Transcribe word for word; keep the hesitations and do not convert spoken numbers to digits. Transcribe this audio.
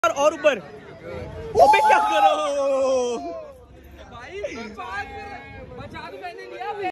और ऊपर। अबे क्या करो भाई बचा तो मैंने लिया।